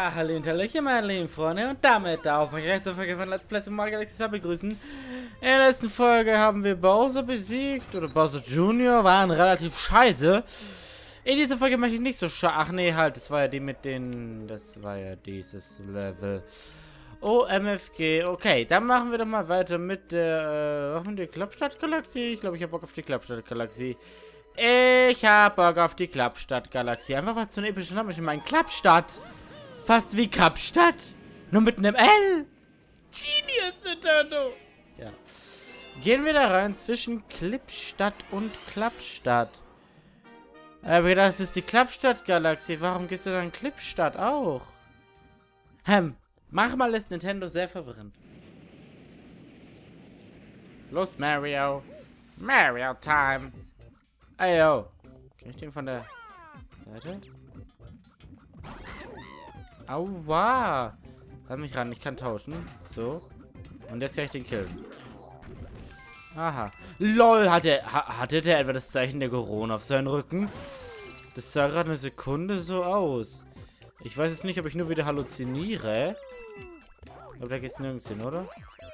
Ja, hallo und hallöchen, meine lieben Freunde, und damit darf ich euch zur Folge von Let's Play Super Mario Galaxy 2 begrüßen. In der letzten Folge haben wir Bowser besiegt, oder Bowser Jr. waren relativ scheiße. In dieser Folge möchte ich nicht so ach nee, halt, das war ja die mit den, das war ja dieses Level. OMFG, okay, dann machen wir doch mal weiter mit der, die Klappstadt-Galaxie. Ich glaube, ich habe Bock auf die Klappstadt-Galaxie. Ich hab Bock auf die Klappstadt-Galaxie. Einfach was zu einem epischen Namen. Ich meine, Klappstadt. Fast wie Kapstadt. Nur mit einem L. Genius, Nintendo. Ja. Gehen wir da rein zwischen Klippstadt und Klappstadt. Aber das ist die Klappstadt-Galaxie. Warum gehst du dann Klippstadt auch? Manchmal ist Nintendo sehr verwirrend. Los, Mario. Mario Time. Ey, yo. Kann ich den von der Seite? Aua. Lass mich ran, ich kann tauschen. So. Und jetzt kann ich den killen. Aha. LOL, hatte der etwa das Zeichen der Corona auf seinen Rücken? Das sah gerade eine Sekunde so aus. Ich weiß jetzt nicht, ob ich nur wieder halluziniere. Aber da geht's nirgends hin, oder?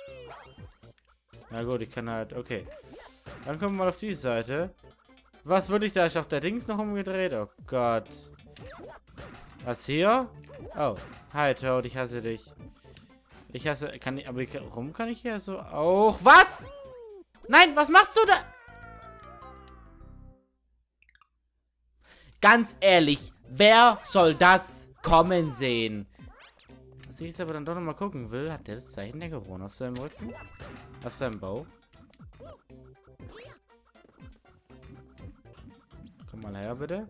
Na gut, ich kann halt... Okay. Dann kommen wir mal auf die Seite. Was würde ich da? Ich auf der Dings noch umgedreht? Oh Gott. Was hier? Oh. Hi, Toad, ich hasse dich. Ich hasse... Kann ich... Aber warum kann ich hier so auch... Was? Nein, was machst du da? Ganz ehrlich, wer soll das kommen sehen? Was ich jetzt aber dann doch nochmal gucken will, hat der das Zeichen der Corona auf seinem Rücken? Auf seinem Bauch? Komm mal her, bitte.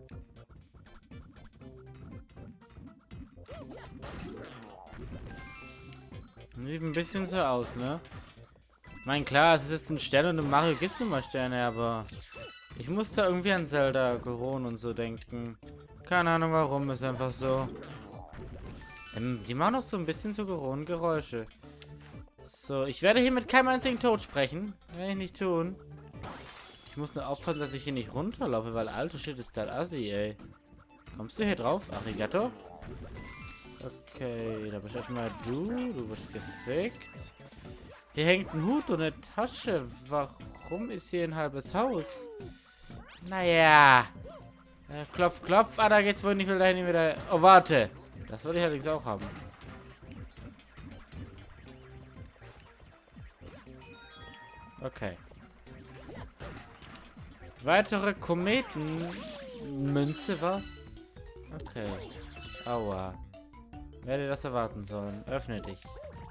Sieht ein bisschen so aus, ne? Ich meine, klar, es ist jetzt ein Stern und im Mario gibt es nun mal Sterne, aber ich muss da irgendwie an Zelda, Goron und so denken. Keine Ahnung warum, ist einfach so. Die machen auch so ein bisschen so Goron-Geräusche. So, ich werde hier mit keinem einzigen Tod sprechen. Werde ich nicht tun. Ich muss nur aufpassen, dass ich hier nicht runterlaufe, weil alter Shit ist das assi, ey. Kommst du hier drauf? Arigato? Okay, da bist erstmal du. Du wirst gefickt. Hier hängt ein Hut und eine Tasche. Warum ist hier ein halbes Haus? Naja. Klopf, klopf. Ah, da geht's wohl nicht dahin wieder. Oh, warte. Das wollte ich allerdings auch haben. Okay. Weitere Kometenmünze, was? Okay. Aua. Wer hätte das erwarten sollen? Öffne dich.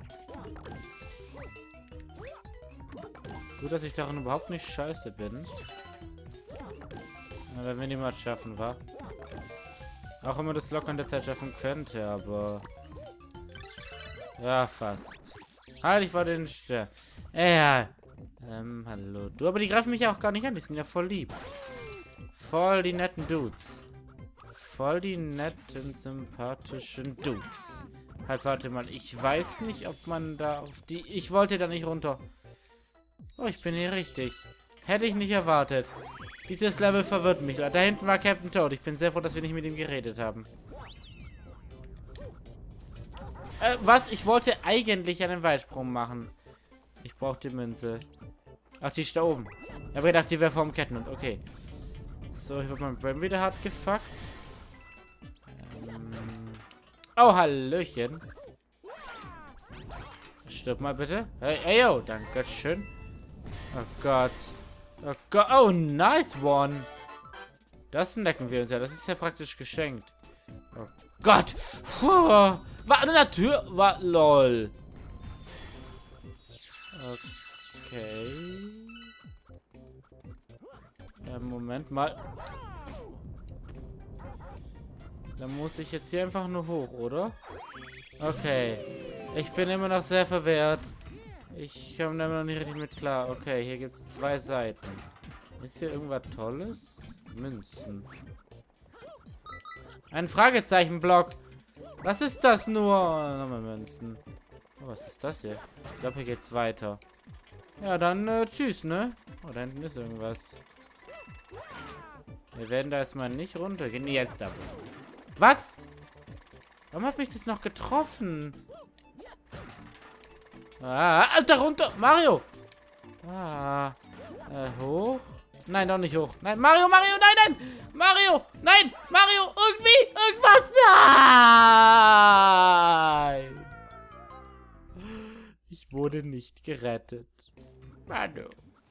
Gut, dass ich darin überhaupt nicht scheiße bin. Aber wenn jemand schaffen war. Auch wenn man das locker in der Zeit schaffen könnte, aber... Ja, fast. Halt, ich war den Stern. Ja. Hallo. Du, aber die greifen mich ja auch gar nicht an. Die sind ja voll lieb. Voll die netten Dudes. Voll die netten, sympathischen Dudes. Halt, warte mal. Ich weiß nicht, ob man da auf die... Ich wollte da nicht runter. Oh, ich bin hier richtig. Hätte ich nicht erwartet. Dieses Level verwirrt mich. Da hinten war Captain Toad. Ich bin sehr froh, dass wir nicht mit ihm geredet haben. Was? Ich wollte eigentlich einen Weitsprung machen. Ich brauche die Münze. Ach, die ist da oben. Ich habe gedacht, die wäre vorm Kettenhund. Okay. So, ich habe mein Brain wieder hart gefuckt. Oh, hallöchen. Stirb mal bitte. Hey, ey, yo, danke schön. Oh Gott. Oh Gott. Oh, nice one. Das necken wir uns ja. Das ist ja praktisch geschenkt. Oh Gott. Puh. War an der Tür. War lol. Okay. Ja, Moment mal. Dann muss ich jetzt hier einfach nur hoch, oder? Okay. Ich bin immer noch sehr verwehrt. Ich komme da noch nicht richtig mit klar. Okay, hier gibt es 2 Seiten. Ist hier irgendwas Tolles? Münzen. Ein Fragezeichenblock. Was ist das nur? Nochmal Münzen. Oh, was ist das hier? Ich glaube, hier geht's weiter. Ja, dann tschüss, ne? Oh, da hinten ist irgendwas. Wir werden da jetzt mal nicht runtergehen. Jetzt aber. Was? Warum hat mich das noch getroffen? Ah, Alter, runter! Mario! Ah. Hoch? Nein, doch nicht hoch. Nein, Mario, Mario, nein, nein! Mario! Nein! Mario! Irgendwie! Irgendwas! Nein! Ich wurde nicht gerettet. Mario.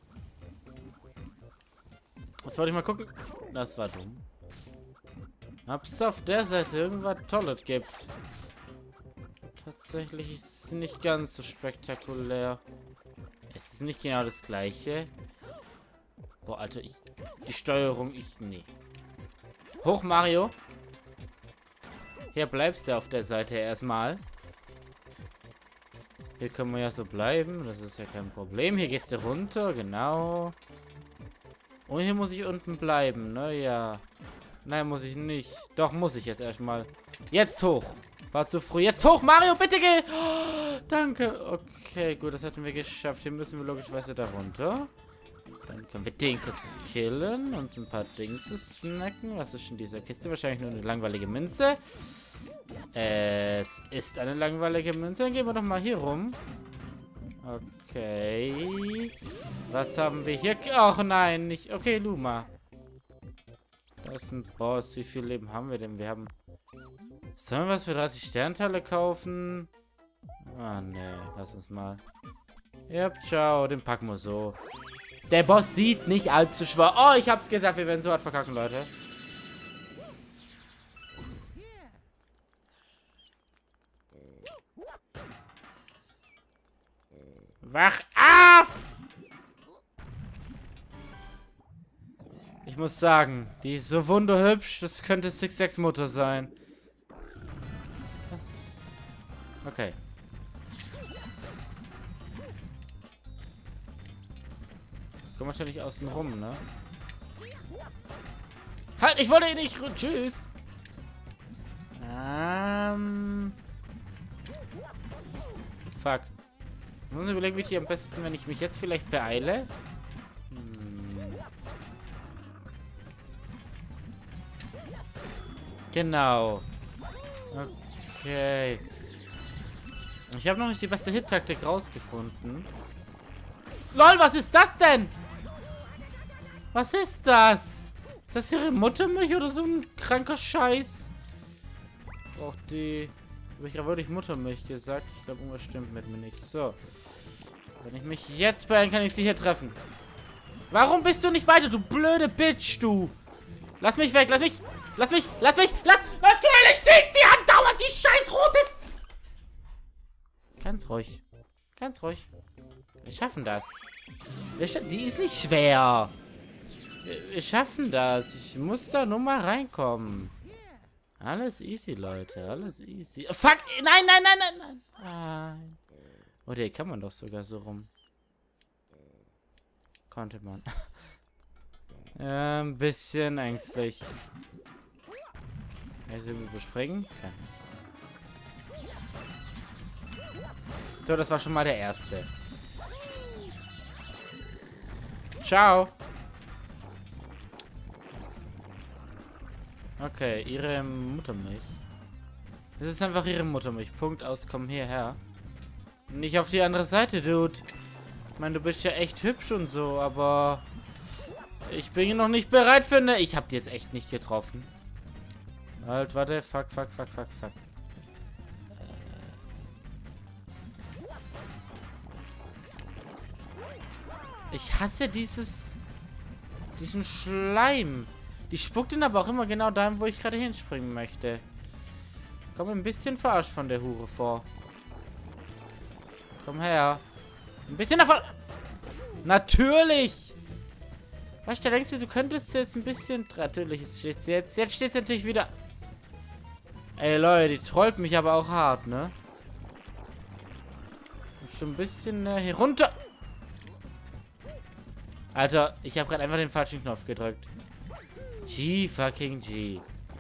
Jetzt wollte ich mal gucken. Das war dumm. Ob es auf der Seite irgendwas Tolles gibt. Tatsächlich ist es nicht ganz so spektakulär. Es ist nicht genau das gleiche. Boah, Alter, die Steuerung, nee. Hoch, Mario. Hier bleibst du auf der Seite erstmal. Hier können wir ja so bleiben. Das ist ja kein Problem. Hier gehst du runter, genau. Und hier muss ich unten bleiben, ne? Ja. Nein, muss ich nicht. Doch, muss ich jetzt erstmal. Jetzt hoch. War zu früh. Jetzt hoch, Mario, bitte geh. Oh, danke. Okay, gut, das hatten wir geschafft. Hier müssen wir logischerweise da runter. Dann können wir den kurz killen. Uns ein paar Dings snacken. Was ist in dieser Kiste? Wahrscheinlich nur eine langweilige Münze. Es ist eine langweilige Münze. Dann gehen wir doch mal hier rum. Okay. Was haben wir hier? Ach nein, nicht. Okay, Luma. Da ist ein Boss. Wie viel Leben haben wir denn? Wir haben... Sollen wir was für 30 Sternteile kaufen? Ah, ne. Lass uns mal. Ja, ciao. Den packen wir so. Der Boss sieht nicht allzu schwer. Oh, ich hab's gesagt. Wir werden so hart verkacken, Leute. Wach auf! Ich muss sagen, die ist so wunderhübsch. Das könnte Six Motor sein. Was? Okay. Komm wahrscheinlich außen rum, ne? Halt, ich wollte ihn nicht. Tschüss. Fuck. Ich muss überlegen, wie ich am besten, wenn ich mich jetzt vielleicht beeile. Genau. Okay. Ich habe noch nicht die beste Hit-Taktik rausgefunden. LOL, was ist das denn? Was ist das? Ist das ihre Muttermilch oder so ein kranker Scheiß? Braucht die... Habe ich gerade wirklich Muttermilch gesagt? Ich glaube, irgendwas stimmt mit mir nicht. So. Wenn ich mich jetzt beeilen, kann ich sie hier treffen. Warum bist du nicht weiter, du blöde Bitch, du? Lass mich weg, lass mich... Lass mich! Natürlich schießt die andauernd die scheiß rote... Ganz ruhig. Ganz ruhig. Wir schaffen das. Die ist nicht schwer. Wir schaffen das. Ich muss da nur mal reinkommen. Alles easy, Leute. Alles easy. Oh, fuck! Nein, nein, nein, nein, nein. Nein. Oh, der kann man doch sogar so rum. Konnte man. Ein bisschen ängstlich. Also überspringen? Kann ich. So, das war schon mal der erste. Ciao. Okay, ihre Muttermilch. Das ist einfach ihre Muttermilch. Punkt aus, komm hierher. Nicht auf die andere Seite, Dude. Ich meine, du bist ja echt hübsch und so, aber... Ich bin noch nicht bereit für eine... Ich hab die jetzt echt nicht getroffen. Halt, warte. Fuck. Ich hasse diesen Schleim. Die spuckt ihn aber auch immer genau dahin, wo ich gerade hinspringen möchte. Komm ein bisschen verarscht von der Hure vor. Komm her. Ein bisschen davon. Natürlich. Weißt du, denkst du könntest jetzt ein bisschen... Natürlich, jetzt steht es natürlich wieder... Ey, Leute, die trollt mich aber auch hart, ne? Schon ein bisschen hier runter. Alter, ich habe gerade einfach den falschen Knopf gedrückt. G fucking G.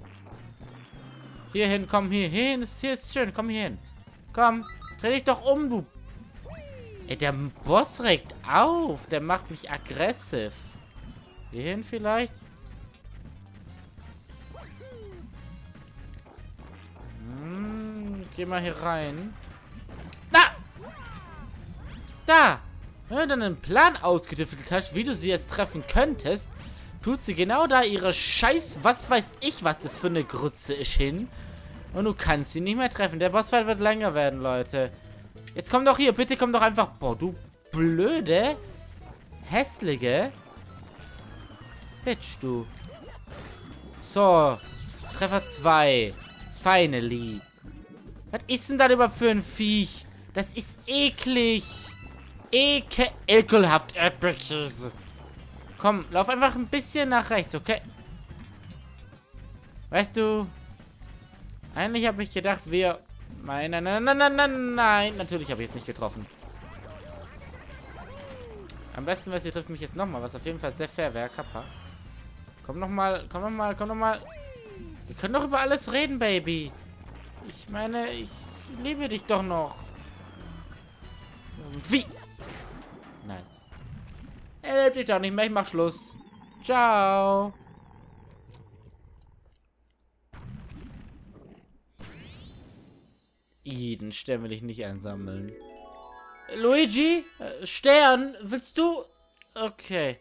Hier hin, komm hier hin. Hier ist schön, komm hier hin. Komm, dreh dich doch um, du. Ey, der Boss regt auf. Der macht mich aggressiv. Hier hin vielleicht? gehe mal hier rein. Na! Da! Wenn du dann einen Plan ausgetüftelt hast, wie du sie jetzt treffen könntest, tut sie genau da ihre Scheiß, was weiß ich, was das für eine Grütze ist, hin. Und du kannst sie nicht mehr treffen. Der Bossfight wird länger werden, Leute. Jetzt komm doch hier, bitte komm doch einfach... Boah, du blöde, hässliche Bitch, du. So, Treffer 2. Finally. Was ist denn das überhaupt für ein Viech? Das ist eklig. Ekelhaft Erdbeerkäse. Komm, lauf einfach ein bisschen nach rechts, okay? Weißt du, eigentlich habe ich gedacht, wir... Nein, natürlich habe ich es nicht getroffen. Am besten wäre es, ihr trifft mich jetzt nochmal, was auf jeden Fall sehr fair wäre, Kappa. Komm nochmal. Wir können doch über alles reden, Baby. Ich meine, ich liebe dich doch noch. Irgendwie. Nice. Er liebt dich doch nicht mehr, ich mach Schluss. Ciao. Den Stern will ich nicht einsammeln. Luigi? Stern? Willst du? Okay.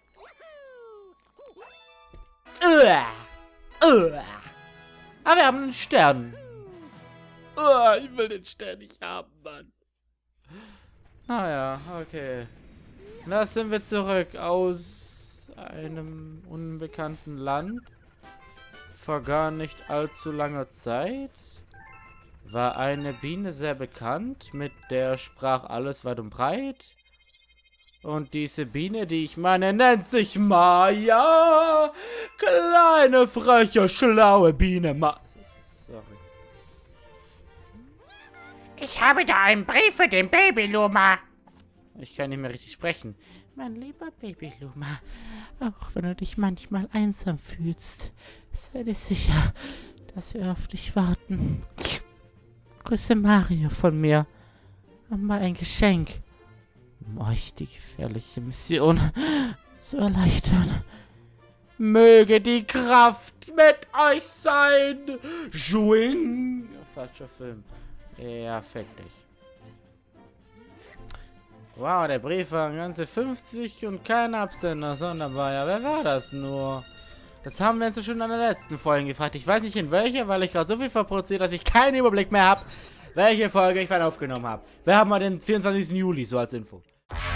Aber wir haben einen Stern. Ich will den Stern nicht haben, Mann. Naja, okay. Da sind wir zurück aus einem unbekannten Land. Vor gar nicht allzu langer Zeit war eine Biene sehr bekannt, mit der sprach alles weit und breit. Und diese Biene, die ich meine, nennt sich Maya. Kleine, freche, schlaue Biene. Sorry. Ich habe da einen Brief für den Baby Luma. Ich kann nicht mehr richtig sprechen. Mein lieber Baby Luma, auch wenn du dich manchmal einsam fühlst, sei dir sicher, dass wir auf dich warten. Grüße Mario von mir. Mal ein Geschenk, um euch die gefährliche Mission zu erleichtern. Möge die Kraft mit euch sein. Schwing. Falscher Film. Ja, fick dich. Wow, der Brief war ganze 50 und kein Absender. Sonderbar. Ja, wer war das nur? Das haben wir uns schon an der letzten Folge gefragt. Ich weiß nicht in welcher, weil ich gerade so viel verproduziert, dass ich keinen Überblick mehr habe, welche Folge ich wann aufgenommen habe. Wir haben mal den 24. Juli, so als Info.